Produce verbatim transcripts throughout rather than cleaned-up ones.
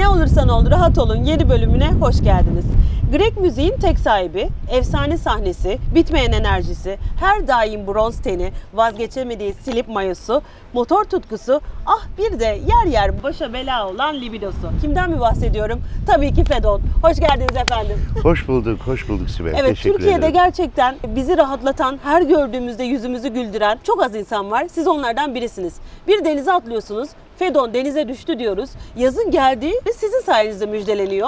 Ne olursan ol, rahat olun yeni bölümüne hoş geldiniz. Grek müziğin tek sahibi, efsane sahnesi, bitmeyen enerjisi, her daim bronz teni, vazgeçemediği silip mayosu, motor tutkusu, ah bir de yer yer başa bela olan libidosu. Kimden mi bahsediyorum? Tabii ki Fedon. Hoş geldiniz efendim. Hoş bulduk, hoş bulduk Sibel. Evet, Teşekkür Türkiye'de ederim. gerçekten bizi rahatlatan, her gördüğümüzde yüzümüzü güldüren çok az insan var. Siz onlardan birisiniz. Bir denize atlıyorsunuz, Fedon denize düştü diyoruz. Yazın geldiği ve sizin sayenizde müjdeleniyor.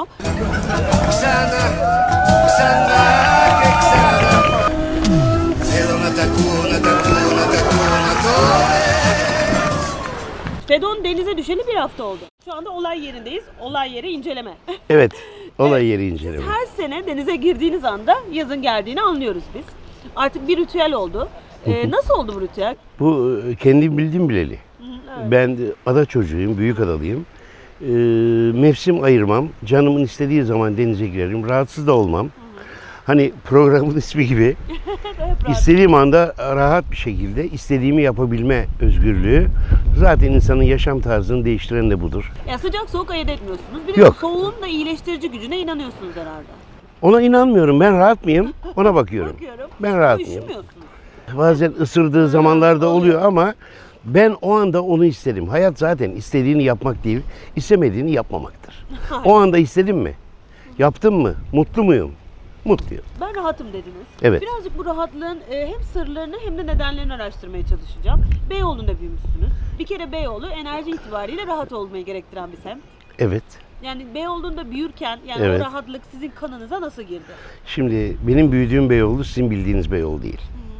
Fedon denize düşeli bir hafta oldu. Şu anda olay yerindeyiz. Olay yeri inceleme. Evet, olay yeri inceleme. Siz her sene denize girdiğiniz anda yazın geldiğini anlıyoruz biz. Artık bir ritüel oldu. Ee, nasıl oldu bu ritüel? Bu kendim bildiğim bileli. Evet. Ben ada çocuğuyum, büyük adalıyım. Ee, mevsim ayırmam, canımın istediği zaman denize girerim, rahatsız da olmam. Hı hı. Hani programın ismi gibi istediğim anda rahat bir şekilde istediğimi yapabilme özgürlüğü. Zaten insanın yaşam tarzını değiştiren de budur. Ya sıcak soğuk ayırt etmiyorsunuz. Bir de Yok. soğuğun da iyileştirici gücüne inanıyorsunuz herhalde. Ona inanmıyorum. Ben rahat mıyım? Ona bakıyorum. Bakıyorum. Ben rahat mıyım? Üşümüyorsunuz. Bazen ısırdığı zamanlarda oluyor ama ben o anda onu isterim. Hayat zaten istediğini yapmak değil, istemediğini yapmamaktır. O anda istedim mi? Yaptım mı? Mutlu muyum? Mutluyum. Ben rahatım dediniz. Evet. Birazcık bu rahatlığın e, hem sırlarını hem de nedenlerini araştırmaya çalışacağım. Beyoğlu'nda büyümüşsünüz. Bir kere Beyoğlu enerji itibariyle rahat olmayı gerektiren bir semt. Evet. Yani Beyoğlu'nda büyürken yani Evet. o rahatlık sizin kanınıza nasıl girdi? Şimdi benim büyüdüğüm Beyoğlu sizin bildiğiniz Beyoğlu değil.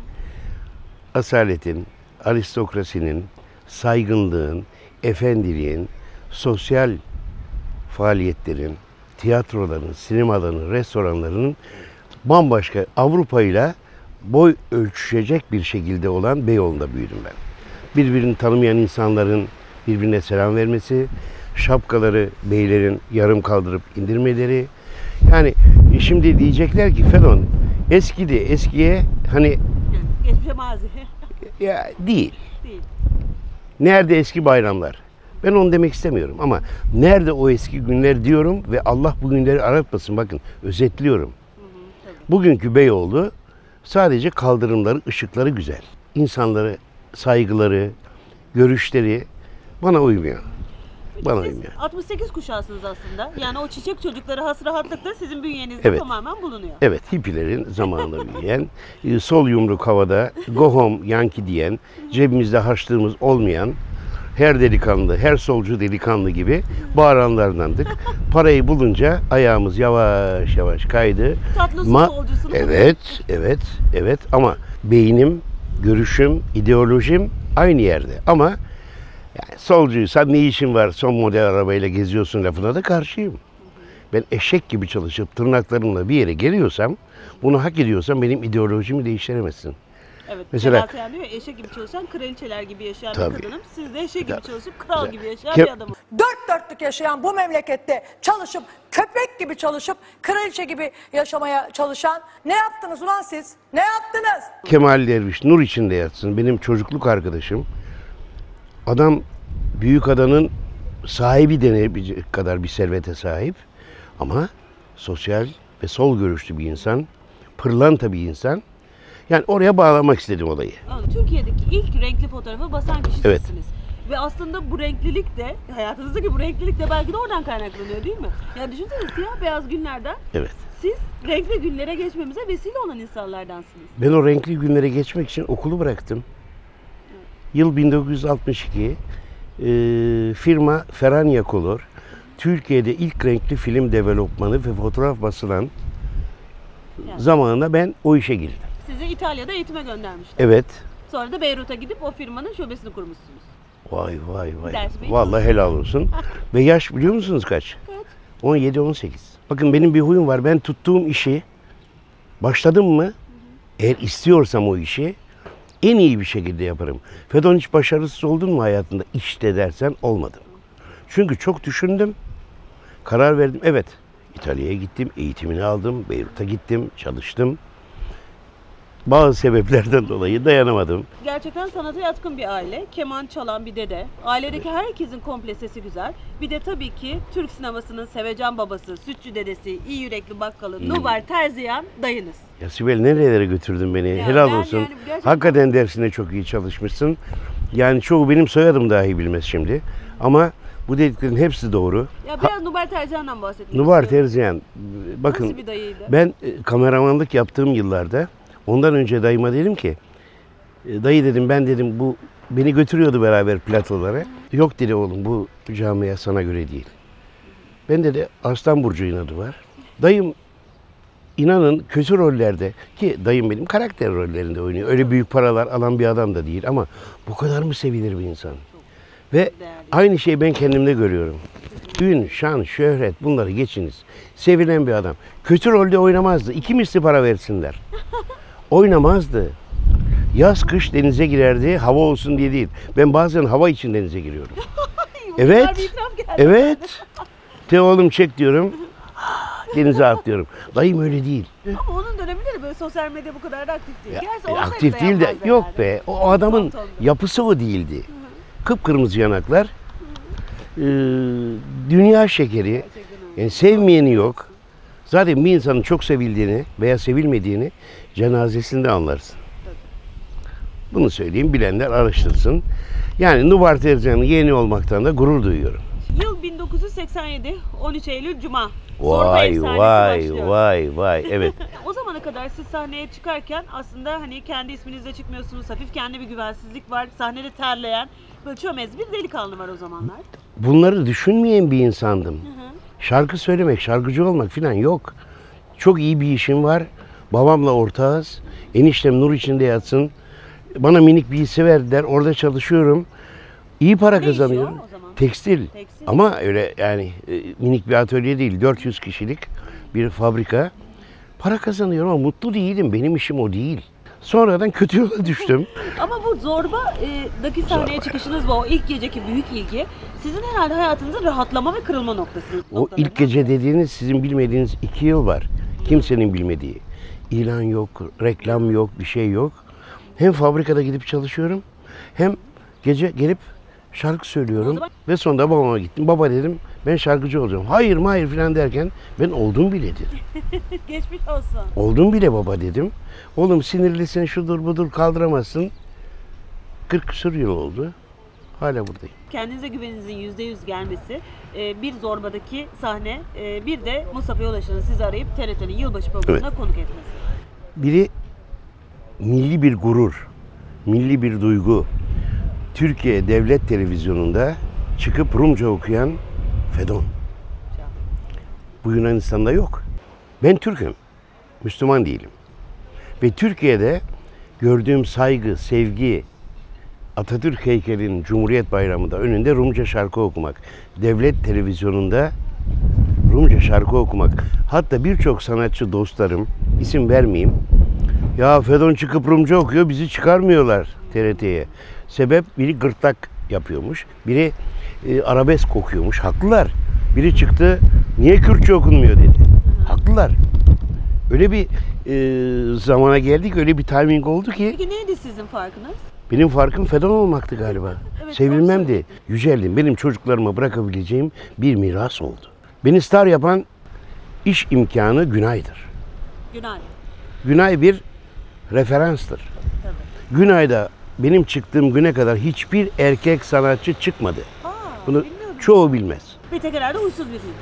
Hı. Asaletin, aristokrasinin, saygınlığın, efendiliğin, sosyal faaliyetlerin, tiyatroların, sinemaların, restoranların bambaşka Avrupa ile boy ölçüşecek bir şekilde olan Beyoğlu'nda büyüdüm ben. Birbirini tanımayan insanların birbirine selam vermesi, şapkaları beylerin yarım kaldırıp indirmeleri. Yani şimdi diyecekler ki Fedon eskidi, eskiye hani Geçmişe mazi. ya değil. Değil. Nerede eski bayramlar? Ben onu demek istemiyorum ama nerede o eski günler diyorum ve Allah bu günleri aratmasın. Bakın özetliyorum. Hı hı, tabii. Bugünkü Beyoğlu sadece kaldırımları, ışıkları güzel. İnsanları, saygıları, görüşleri bana uymuyor. Bana Siz uymuyor. altmış sekiz kuşağısınız aslında. Yani o çiçek çocukları has rahatlık da sizin bünyenizde Evet. tamamen bulunuyor. Evet, hippilerin zamanında büyüyen, e, sol yumruk havada, go home Yankee diyen, cebimizde harçlığımız olmayan, her delikanlı, her solcu delikanlı gibi bağıranlardandık. Parayı bulunca ayağımız yavaş yavaş kaydı. Tatlı su Ma- solcusunuz. Evet, evet, evet ama beynim, görüşüm, ideolojim aynı yerde. Ama yani solcuysan ne işin var son model arabayla geziyorsun lafına da karşıyım. Ben eşek gibi çalışıp tırnaklarımla bir yere geliyorsam, bunu hak ediyorsam benim ideolojimi değiştiremezsin. Evet. Mesela- Mesela Selahattin diyor ya, eşek gibi çalışan kraliçeler gibi yaşayan Tabii. bir kadınım. Siz de eşek gibi Tabii. çalışıp kral Güzel. gibi yaşayan Ke- bir adamım. Dört dörtlük yaşayan bu memlekette çalışıp, köpek gibi çalışıp, kraliçe gibi yaşamaya çalışan ne yaptınız ulan siz? Ne yaptınız? Kemal Derviş nur içinde yatsın. Benim çocukluk arkadaşım. Adam Büyükada'nın sahibi denebilecek kadar bir servete sahip. Ama sosyal ve sol görüşlü bir insan. Pırlanta bir insan. Yani oraya bağlamak istedim olayı. Ama Türkiye'deki ilk renkli fotoğrafı basan kişi Evet. sizsiniz. Ve aslında bu renklilik de, hayatınızdaki bu renklilik de belki de oradan kaynaklanıyor değil mi? Ya düşünsene siyah beyaz günlerden Evet. siz renkli günlere geçmemize vesile olan insanlardansınız. Ben o renkli günlere geçmek için okulu bıraktım. Yıl bin dokuz yüz altmış iki. Ee, firma Ferrania Color. Türkiye'de ilk renkli film developmanı ve fotoğraf basılan Yani. zamanında ben o işe girdim. Sizi İtalya'da eğitime göndermişler. Evet. Sonra da Beyrut'a gidip o firmanın şubesini kurmuşsunuz. Vay vay vay. Ders mi? Vallahi helal olsun. Ve yaş biliyor musunuz kaç? Kaç? on yedi on sekiz. Bakın benim bir huyum var. Ben tuttuğum işi başladım mı eğer istiyorsam o işi en iyi bir şekilde yaparım. Fedon hiç başarısız oldun mu hayatında? İşte dersen olmadım. Çünkü çok düşündüm. Karar verdim. Evet. İtalya'ya gittim. Eğitimini aldım. Beyrut'a gittim. Çalıştım. bazı sebeplerden dolayı dayanamadım. Gerçekten sanata yatkın bir aile. Keman çalan bir dede. Ailedeki herkesin komple sesi güzel. Bir de tabii ki Türk sinemasının sevecen babası, sütçü dedesi, iyi yürekli bakkalı, Hmm. Nubar Terziyan dayınız. Ya Sibel nerelere götürdün beni? Ya Helal ben olsun. yani gerçekten- Hakikaten dersinde çok iyi çalışmışsın. Yani çoğu benim soyadım dahi bilmez şimdi. Ama bu dediklerin hepsi doğru. Ya biraz Nubar Terziyan'dan bahsetmek Nubar istiyorum. Terziyan, bakın Nasıl bir dayıydı? ben e, kameramanlık yaptığım yıllarda ondan önce dayıma dedim ki, e, dayı dedim ben dedim bu beni götürüyordu beraber platolara. Yok dedi oğlum bu camia sana göre değil. Ben dedi Aslan Burcu inadı var. Dayım inanın kötü rollerde ki dayım benim karakter rollerinde oynuyor. Öyle büyük paralar alan bir adam da değil ama bu kadar mı sevilir bir insan? Ve değerli. aynı şeyi ben kendimde görüyorum. Ün, şan, şöhret bunları geçiniz. Sevilen bir adam. Kötü rolde oynamazdı. İki misli para versinler. Oynamazdı. Yaz kış denize girerdi. Hava olsun diye değil. Ben bazen hava için denize giriyorum. Güzel Evet. bir itiraf geldi. Evet. Te oğlum çek diyorum. Denize atlıyorum. Dayım öyle değil. Ama onun döneminde de böyle sosyal medya bu kadar da aktif değil. Ya, Gerçi e, olsaydı aktif da değil de yapmazdı yok herhalde. be. O, o adamın Tontondu. yapısı o değildi. Kıpkırmızı yanaklar. Ee, dünya şekeri. Yani sevmeyeni yok. Zaten bir insanın çok sevildiğini veya sevilmediğini cenazesinde anlarsın. Bunu söyleyeyim, bilenler araştırsın. Yani Nubar Terziyan'ın yeğeni olmaktan da gurur duyuyorum. Yıl bin dokuz yüz seksen yedi, on üç Eylül Cuma. Zorba Vay efsanesi vay başlıyor. vay vay evet. O zamana kadar siz sahneye çıkarken aslında hani kendi isminizle çıkmıyorsunuz. Hafif kendi bir güvensizlik var. Sahnede terleyen, böyle çömez bir delikanlı var o zamanlar. Bunları düşünmeyen bir insandım. Hı hı. Şarkı söylemek, şarkıcı olmak falan yok. Çok iyi bir işim var. Babamla ortağız. Eniştem nur içinde yatsın. Bana minik bir hisse verdiler. Orada çalışıyorum. İyi para Ne işi kazanıyorum. o o zaman? Tekstil. Tekstil. Ama öyle yani e, minik bir atölye değil. dört yüz kişilik bir fabrika. Para kazanıyorum ama mutlu değilim. Benim işim o değil. Sonradan kötü yola düştüm. Ama bu Zorba'daki sahneye Zorba. çıkışınız ve o ilk geceki büyük ilgi sizin herhalde hayatınızın rahatlama ve kırılma noktası. O noktaları. ilk gece dediğiniz sizin bilmediğiniz iki yıl var. Kimsenin bilmediği. İlan yok, reklam yok, bir şey yok. Hem fabrikada gidip çalışıyorum hem gece gelip şarkı söylüyorum. O zaman- Ve sonunda babama gittim. Baba dedim ben şarkıcı olacağım. Hayır hayır filan derken ben oldum bile dedim. Geçmiş olsun. Oldum bile baba dedim. Oğlum sinirlisin şudur budur kaldıramazsın. kırk küsur yıl oldu. Hala buradayım. Kendinize güveninizin yüzde yüz gelmesi, e, bir Zorba'daki sahne, e, bir de Mustafa Yolaş'ın sizi arayıp T R T'nin yılbaşı programına konuk etmesi. Biri milli bir gurur, milli bir duygu. Türkiye Devlet Televizyonu'nda çıkıp Rumca okuyan Fedon. Bu Yunanistan'da yok. Ben Türk'üm. Müslüman değilim. Ve Türkiye'de gördüğüm saygı, sevgi, Atatürk heykelinin Cumhuriyet Bayramı'nda önünde Rumca şarkı okumak. Devlet televizyonunda Rumca şarkı okumak. Hatta birçok sanatçı dostlarım, isim vermeyeyim. Ya Fedon çıkıp Rumca okuyor, bizi çıkarmıyorlar T R T'ye. Sebep biri gırtlak yapıyormuş, biri e, arabesk okuyormuş. Haklılar. Biri çıktı, niye Kürtçe okunmuyor dedi. Haklılar. Öyle bir e, zamana geldik, öyle bir timing oldu ki Peki neydi sizin farkınız? benim farkım Fedon olmaktı galiba. Evet, Sevilmemdi, yüceldim. Benim çocuklarıma bırakabileceğim bir miras oldu. Beni star yapan iş imkanı Günay'dır. Günay. Günay bir referanstır. Tabii. Günay'da benim çıktığım güne kadar hiçbir erkek sanatçı çıkmadı. Aa, Bunu bilmiyordum. çoğu bilmez. Bir tek herhalde huysuz biriyim.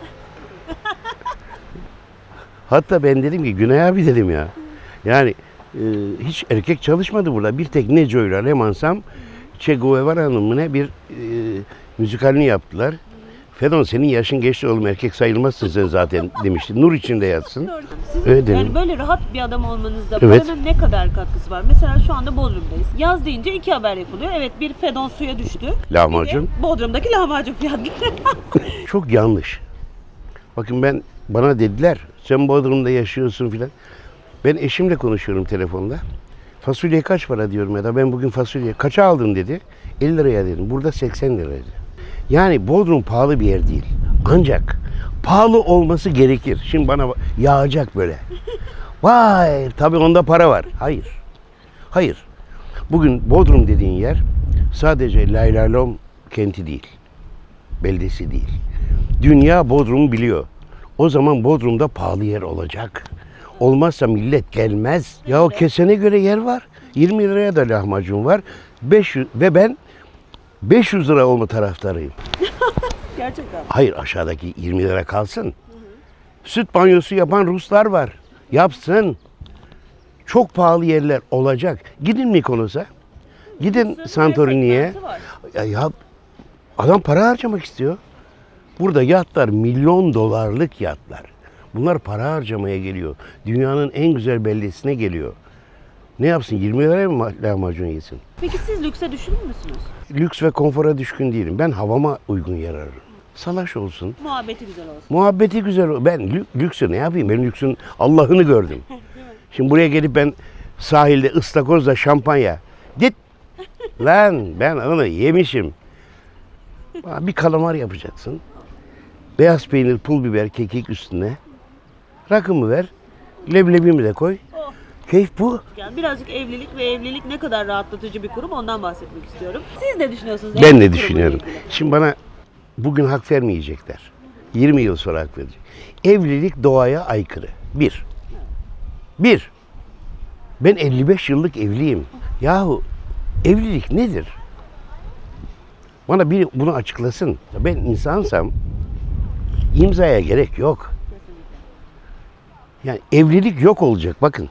Hatta ben dedim ki Günay abi dedim ya. Yani e, hiç erkek çalışmadı burada. Bir tek Neco'yla Remansam Che Guevara'nın mı ne bir e, müzikalini yaptılar. Fedon senin yaşın geçti oğlum erkek sayılmazsın sen zaten demişti. Nur içinde yatsın. Sizin Öyle yani dedim. böyle rahat bir adam olmanızda Evet. paranın ne kadar katkısı var? Mesela şu anda Bodrum'dayız. Yaz deyince iki haber yapılıyor. Evet, bir Fedon suya düştü. Lahmacun. Bir de Bodrum'daki lahmacun fiyatları. Çok yanlış. Bakın ben bana dediler sen Bodrum'da yaşıyorsun filan. Ben eşimle konuşuyorum telefonda. Fasulye kaç para diyorum ya da ben bugün fasulye kaça aldın dedi. elli liraya dedim. Burada seksen liraydı. Yani Bodrum pahalı bir yer değil. Ancak pahalı olması gerekir. Şimdi bana yağacak böyle. Vay tabii onda para var. Hayır. Hayır. Bugün Bodrum dediğin yer sadece laylalom kenti değil. Beldesi değil. Dünya Bodrum'u biliyor. O zaman Bodrum'da pahalı yer olacak. Olmazsa millet gelmez. Ya o kesene göre yer var. yirmi liraya da lahmacun var. beş yüz ve ben beş yüz lira olma taraftarıyım. Gerçekten. Hayır aşağıdaki yirmi lira kalsın. Hı hı. Süt banyosu yapan Ruslar var. Yapsın. Çok pahalı yerler olacak. Gidin Mykonos'a. Gidin Santorini'ye. Ya, ya adam para harcamak istiyor. Burada yatlar milyon dolarlık yatlar. Bunlar para harcamaya geliyor. Dünyanın en güzel beldesine geliyor. Ne yapsın? yirmi liraya mı lahmacun yesin? Peki siz lükse düşkün müsünüz? Lüks ve konfora düşkün değilim. Ben havama uygun yer ararım. Salaş olsun. Muhabbeti güzel olsun. Muhabbeti güzel olsun. Ben lü- lüksü ne yapayım? Ben lüksün Allah'ını gördüm. Şimdi buraya gelip ben sahilde ıstakozla şampanya. Git. Lan ben onu yemişim. Bana bir kalamar yapacaksın. Beyaz peynir, pul biber, kekik üstüne. Rakımı ver. Leblebimi de koy. Oh. Keyif bu. Yani birazcık evlilik ve evlilik ne kadar rahatlatıcı bir kurum ondan bahsetmek istiyorum. Siz ne düşünüyorsunuz? Ben evlilik de kurumuyla düşünüyorum. ilgili? Şimdi bana bugün hak vermeyecekler. yirmi yıl sonra hak verecek. Evlilik doğaya aykırı. Bir. Bir. Ben elli beş yıllık evliyim. Yahu evlilik nedir? Bana biri bunu açıklasın. Ben insansam imzaya gerek yok. Yani evlilik yok olacak bakın.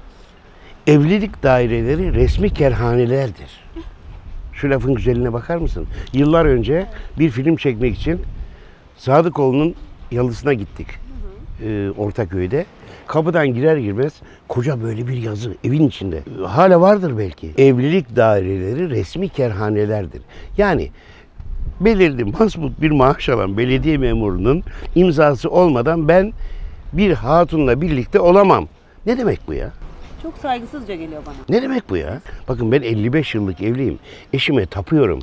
Evlilik daireleri resmi kerhanelerdir. Şu lafın güzelliğine bakar mısın? Yıllar önce bir film çekmek için Sadıkoğlu'nun yalısına gittik. Ee, Ortaköy'de. Kapıdan girer girmez koca böyle bir yazı evin içinde. Hala vardır belki. Evlilik daireleri resmi kerhanelerdir. Yani belirli mazbut bir maaş alan belediye memurunun imzası olmadan ben bir hatunla birlikte olamam. Ne demek bu ya? Çok saygısızca geliyor bana. Ne demek bu ya? Bakın ben elli beş yıllık evliyim. Eşime tapıyorum.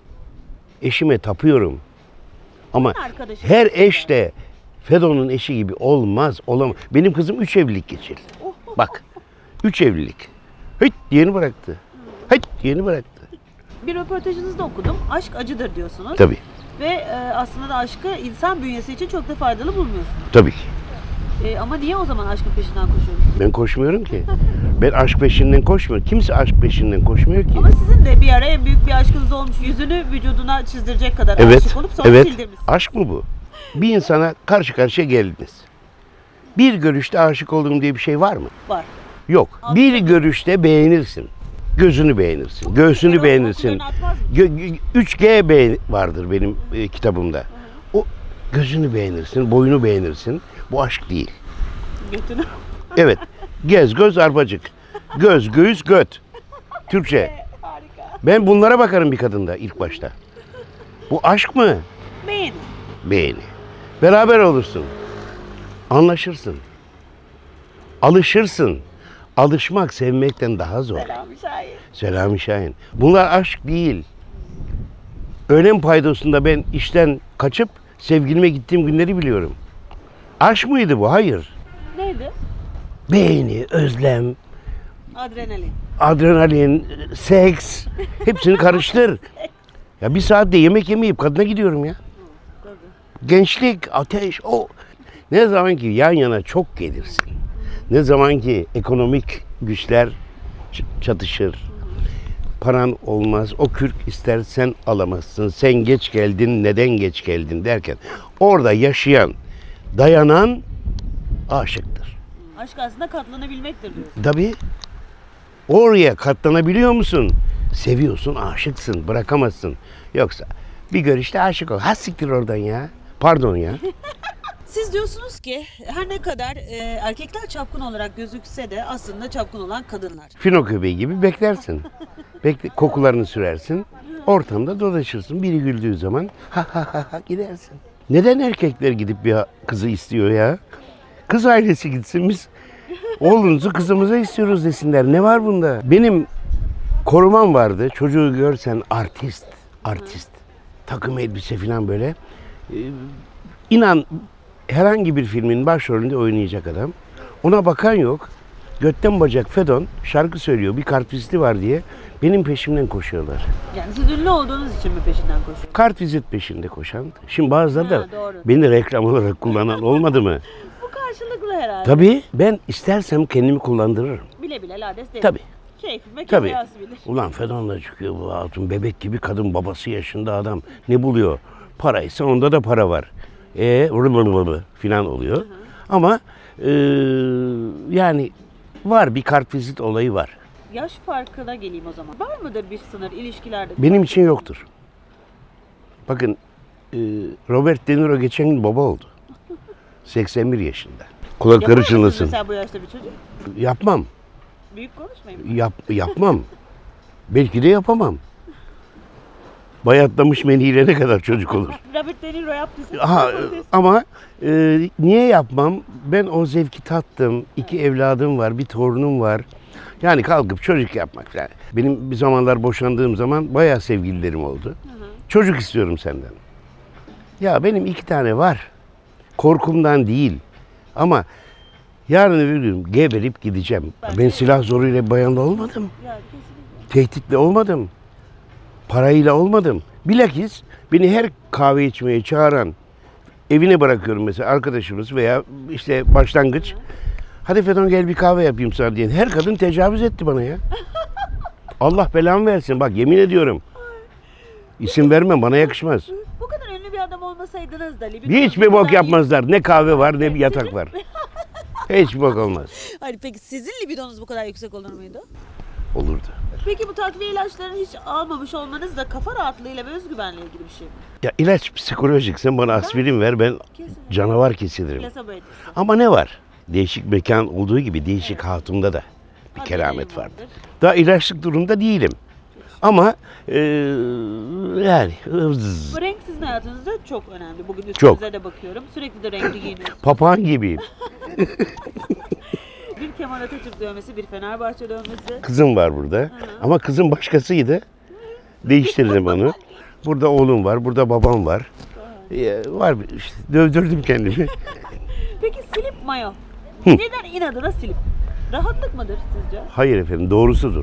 Eşime tapıyorum. Ama Arkadaşım her eş de Fedon'un eşi gibi olmaz, olamaz. Benim kızım üç evlilik geçirdi. Bak, üç evlilik. Hıt yeni bıraktı. Hıt yeni bıraktı. Bir röportajınızda okudum. Aşk acıdır diyorsunuz. Tabii, Ve e, aslında da aşkı insan bünyesi için çok da faydalı bulmuyorsunuz. tabii ki. E, ama niye o zaman aşkın peşinden koşuyoruz? Ben koşmuyorum ki. Ben aşk peşinden koşmuyorum. Kimse aşk peşinden koşmuyor ki. Ama sizin de bir ara en büyük bir aşkınız olmuş. Yüzünü vücuduna çizdirecek kadar Evet, aşık olup sonra evet. sildirmiş. Aşk mı bu? Bir insana karşı karşıya geldiniz. Bir görüşte aşık olduğum diye bir şey var mı? Var. Yok. Bir görüşte beğenirsin. Gözünü beğenirsin, göğsünü Biraz beğenirsin. okullarını atmaz mı? Gö- üç G beğen vardır benim e, kitabımda. O gözünü beğenirsin, boyunu beğenirsin. Bu aşk değil. Götünü. Evet. Gez, göz, arpacık. Göz, göğüs, göt. Türkçe. Harika. Ben bunlara bakarım bir kadında ilk başta. Bu aşk mı? Beğeni. Beğeni. Beraber olursun. Anlaşırsın. Alışırsın. Alışmak sevmekten daha zor. Selam şair. Selami Şahin. Bunlar aşk değil. Öğlen paydosunda ben işten kaçıp sevgilime gittiğim günleri biliyorum. Aşk mıydı bu? Hayır. Neydi? Beğeni, özlem, Adrenalin. adrenalin, seks hepsini karıştır. Ya bir saatte yemek yemeyip kadına gidiyorum ya. Tabii. Gençlik, ateş, o. Ne zaman ki yan yana çok gelirsin. Ne zaman ki ekonomik güçler ç- çatışır. Paran olmaz, o kürk istersen alamazsın. Sen geç geldin, neden geç geldin derken orada yaşayan, dayanan aşıktır. Aşk aslında katlanabilmektir diyorsun. Tabii. Oraya katlanabiliyor musun? Seviyorsun, aşıksın, bırakamazsın. Yoksa bir görüşte aşık ol. Ha siktir oradan ya. Pardon ya. Siz diyorsunuz ki her ne kadar e, erkekler çapkın olarak gözükse de aslında çapkın olan kadınlar. Fino köpeği gibi beklersin. Bekle, kokularını sürersin. Ortamda dolaşırsın. Biri güldüğü zaman ha ha ha ha gidersin. Neden erkekler gidip bir kızı istiyor ya? Kız ailesi gitsin, biz oğlunuzu kızımıza istiyoruz desinler. Ne var bunda? Benim korumam vardı. Çocuğu görsen artist. Artist. Takım elbise falan böyle. Ee, inan herhangi bir filmin başrolünde oynayacak adam. Ona bakan yok. götten bacak Fedon şarkı söylüyor. Bir kartvizisti var diye benim peşimden koşuyorlar. Yani siz ünlü olduğunuz için mi peşinden koşuyorsunuz? Kartvizit peşinde koşan. Şimdi bazıları da Ha, doğru. beni reklam olarak kullanan olmadı mı? Bu karşılıklı herhalde. Tabii ben istersem kendimi kullandırırım. Bile bile lades derim. Tabii. Keyfime Tabii. keyfiyası bilir. Ulan Fedon'la çıkıyor bu hatun. Bebek gibi kadın, babası yaşında adam. Ne buluyor? Paraysa onda da para var. E filan oluyor. Hı hı. Ama e, yani var, bir kartvizit olayı var. Yaş farkına geleyim o zaman. Var mıdır bir sınır ilişkilerde? Benim için yoktur. Bakın e, Robert De Niro geçen gün baba oldu. seksen bir yaşında. Kulakları Yapar mısınız çınlasın. mesela bu yaşta bir çocuk? Yapmam. Büyük konuşmayın. Yap, yapmam. Belki de yapamam. Bayatlamış meniyle ne kadar çocuk olur. Robert De Niro yaptıysa. Aha, ama e, niye yapmam? Ben o zevki tattım. İki evladım var, bir torunum var. Yani kalkıp çocuk yapmak falan. Benim bir zamanlar boşandığım zaman bayağı sevgililerim oldu. Hı hı. Çocuk istiyorum senden. Ya benim iki tane var. Korkumdan değil. Ama yarın öbür gün geberip gideceğim. Ben, ben silah zoruyla bayanla olmadım. Ya, kesinlikle. Tehditle olmadım. Parayla olmadım. Bilakis beni her kahve içmeye çağıran, evine bırakıyorum mesela arkadaşımız veya işte başlangıç. Hadi Fedon gel bir kahve yapayım sana diyen her kadın tecavüz etti bana ya. Allah belamı versin. Bak yemin ediyorum. İsim vermem, bana yakışmaz. Bu kadar ünlü bir adam olmasaydınız da libido Hiçbir bok yapmazlar. Ne kahve var ne bir yatak var. Hiç bok olmaz. Hayır, peki sizin libidonuz bu kadar yüksek olur muydu? Olurdu. Peki bu takviye ilaçlarını hiç almamış olmanız da kafa rahatlığıyla ve özgüvenle ilgili bir şey mi? Ya ilaç psikolojik. Sen bana aspirin ver, ben Kesinlikle. canavar kesilirim. Plasebo etkisi. Ama ne var? Değişik mekan olduğu gibi değişik hatunda da bir Hadi keramet neyim vardır. Daha ilaçlık durumda değilim. Ama e, yani ıvız, Bu renk sizin hayatınızda çok önemli. Bugün Çok. üstünüze de bakıyorum. Sürekli de renkli giyiniyorsunuz. papağan gibiyim. Bir Kemal Atatürk dövmesi, bir Fenerbahçe dövmesi. Kızım var burada. Ama kızım başkasıydı. Değiştirdim onu. Burada oğlum var, burada babam var. Ee, var bir- işte, dövdürdüm kendimi. Peki slip mayo. Neden inadına slip? Rahatlık mıdır sizce? Hayır efendim, doğrusudur.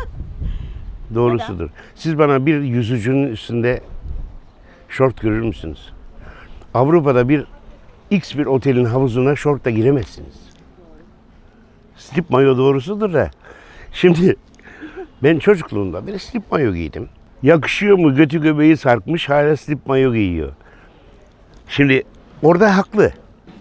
Doğrusudur. Siz bana bir yüzücünün üstünde şort görür müsünüz? Avrupa'da bir X bir otelin havuzuna şortla giremezsiniz. Slip mayo doğrusudur da. Şimdi ben çocukluğumda bir slip mayo giydim. Yakışıyor mu, götü göbeği sarkmış hala slip mayo giyiyor. Şimdi orada haklı.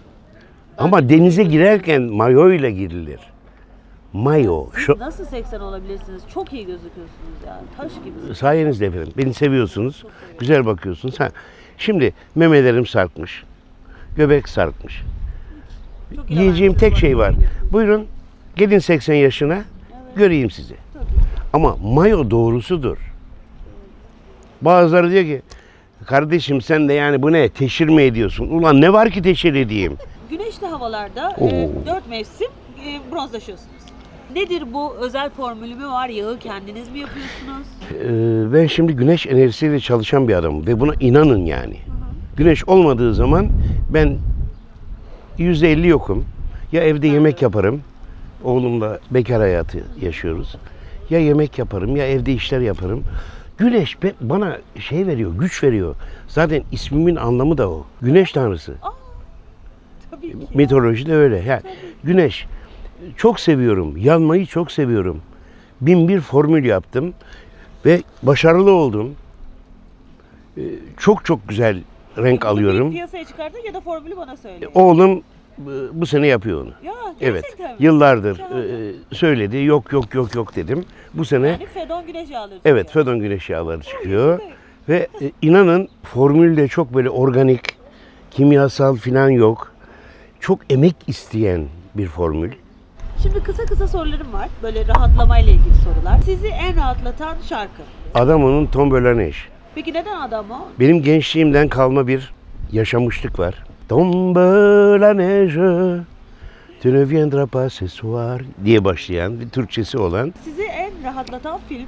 Ama denize girerken mayo ile girilir. Mayo. Siz Şu, nasıl seksen olabilirsiniz? Çok iyi gözüküyorsunuz yani. Taş gibisiniz. sayenizde efendim. Beni seviyorsunuz. Güzel bakıyorsunuz. Ha. Şimdi memelerim sarkmış. Göbek sarkmış. Çok iyi Giyeceğim haberiniz tek şey var. geliyorsunuz. Buyurun gelin seksen yaşına göreyim sizi. Tabii. Ama mayo doğrusudur. Bazıları diyor ki kardeşim sen de yani bu ne teşhir mi ediyorsun? Ulan ne var ki teşhir edeyim? Güneşli havalarda Oo. e, dört mevsim e, bronzlaşıyorsunuz. Nedir bu? Özel formülü mü var? Yağı kendiniz mi yapıyorsunuz? Ee, ben şimdi güneş enerjisiyle çalışan bir adamım ve buna inanın yani. Güneş olmadığı zaman ben yüzde elli yokum. Ya evde yemek yaparım. Oğlumla bekar hayatı yaşıyoruz. Ya yemek yaparım ya evde işler yaparım. Güneş be- bana şey veriyor, güç veriyor. Zaten ismimin anlamı da o. Güneş tanrısı. Tabii ki. Meteorolojide öyle. Yani güneş. Çok seviyorum. Yanmayı çok seviyorum. Bin bir formül yaptım. Ve başarılı oldum. Ee, Çok çok güzel renk Bunu alıyorum. bir piyasaya çıkartın ya da formülü bana söyleyin. Oğlum e, bu sene yapıyor onu. Ya Evet. gerçekten mi? Yıllardır Şahane. e, söyledi. Yok yok yok yok dedim. Bu sene Yani Fedon güneş yağları evet çıkıyor. Fedon güneş yağları çıkıyor. Ve e, inanın formül de çok böyle organik, kimyasal filan yok. Çok emek isteyen bir formül. Şimdi kısa kısa sorularım var. Böyle rahatlamayla ilgili sorular. Sizi en rahatlatan şarkı. Adam onun Tombe la Neige. Peki neden adam o? Benim gençliğimden kalma bir yaşamışlık var. Tombe la neige, tu ne viendras pas ce soir diye başlayan bir Türkçesi olan. Sizi en rahatlatan film.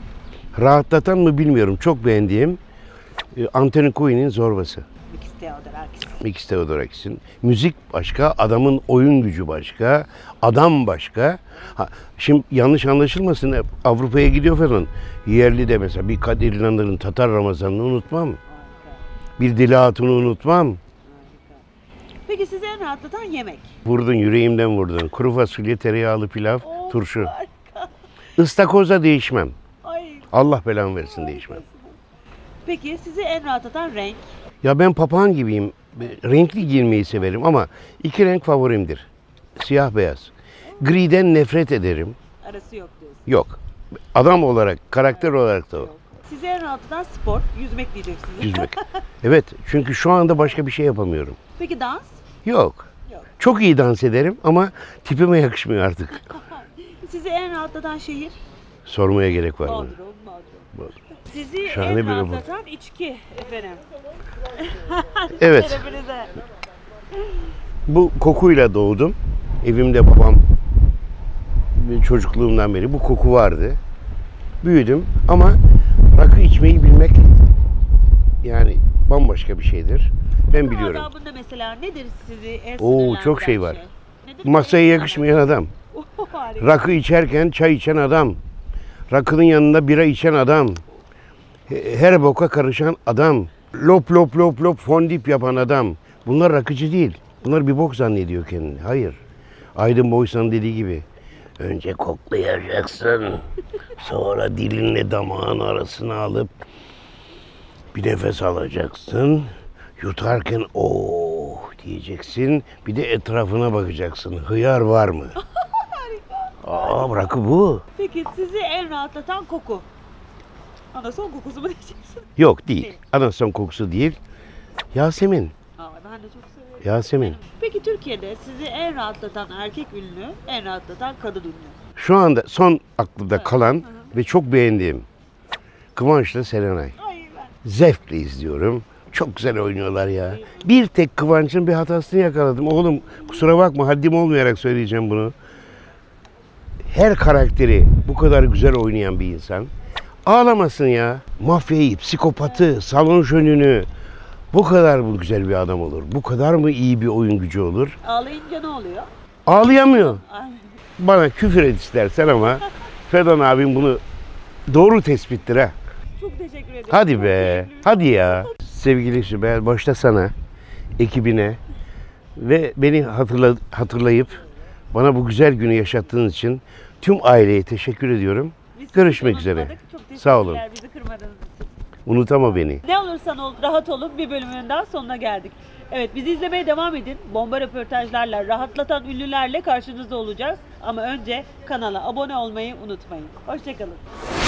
Rahatlatan mı bilmiyorum. Çok beğendiğim e, Anthony Quinn'in Zorbası. Mikis Theodorakis. Mikis Theodorakis'in. Müzik başka, adamın oyun gücü başka, adam başka. Ha, şimdi yanlış anlaşılmasın, Avrupa'ya gidiyor falan. Yerli de mesela bir Kadir İnanır'ın Tatar Ramazan'ını unutmam. Bir Dila Hatun'u unutmam. Peki sizi en rahatlatan yemek? Vurdun, yüreğimden vurdun. Kuru fasulye, tereyağlı pilav, Oo, turşu. harika. Istakoza değişmem. Ay. Allah belamı versin değişmem. Peki sizi en rahatlatan renk? Ya ben papağan gibiyim. Renkli giyinmeyi severim ama iki renk favorimdir. Siyah beyaz. Griden nefret ederim. Arası yok diyorsun. Yok. Adam olarak, karakter olarak da o. Yok. Sizi en rahatlatan spor, yüzmek diyeceksiniz. Yüzmek. Evet, çünkü şu anda başka bir şey yapamıyorum. Peki dans? Yok. Yok. Çok iyi dans ederim ama tipime yakışmıyor artık. Sizi en rahatlatan şehir? Sormaya gerek var mı? Bodrum, Bodrum. Sizi Şahane en bir robot. rahatlatan içki efendim. Evet. Hepinize. Bu kokuyla doğdum. Evimde babam çocukluğumdan beri bu koku vardı. Büyüdüm ama rakı içmeyi bilmek yani bambaşka bir şeydir. Ben biliyorum. Adabında mesela nedir sizi en Oo, sinirlendiren çok şey var. Nedir? Masaya yakışmayan adam. Oh, harika. Rakı içerken çay içen adam. Rakının yanında bira içen adam. Her boka karışan adam. Lop lop lop lop fondip yapan adam. Bunlar rakıcı değil. Bunlar bir bok zannediyor kendini. Hayır. Aydın Boysan'ın dediği gibi. Önce koklayacaksın. Sonra dilinle damağın arasına alıp bir nefes alacaksın. Yutarken oh diyeceksin. Bir de etrafına bakacaksın. Hıyar var mı? Aa, rakı bu. Peki sizi en rahatlatan koku? Anason kokusu mu diyeceksin? Yok değil. Değil. Anason kokusu değil. Yasemin. Aa, ben de çok seviyorum. Yasemin. Peki Türkiye'de sizi en rahatlatan erkek ünlü, en rahatlatan kadın ünlü? Şu anda son aklımda kalan ve çok beğendiğim Kıvanç'la Serenay. Ay ben. Zevkle izliyorum. Çok güzel oynuyorlar ya. Bir tek Kıvanç'ın bir hatasını yakaladım. Oğlum kusura bakma, haddim olmayarak söyleyeceğim bunu. Her karakteri bu kadar güzel oynayan bir insan ağlamasın ya. Mafyayı, psikopatı, salon jönünü bu kadar mı güzel bir adam olur? Bu kadar mı iyi bir oyun gücü olur? Ağlayınca ne oluyor? Ağlayamıyor. Ay. Bana küfür et istersen ama Fedan abim bunu doğru tespittir ha. Çok teşekkür ederim. Hadi Çok be. keyifli. Hadi ya. Sevgili Sibel, başta sana, ekibine ve beni hatırla, hatırlayıp bana bu güzel günü yaşattığın için tüm aileye teşekkür ediyorum. Biz sizi Görüşmek unutmadık. üzere. Çok teşekkürler Sağ olun. bizi kırmadığınız için. Unutama beni. Ne olursan ol, rahat olun, bir bölümün daha sonuna geldik. Evet, bizi izlemeye devam edin. Bomba röportajlarla, rahatlatan ünlülerle karşınızda olacağız. Ama önce kanala abone olmayı unutmayın. Hoşçakalın.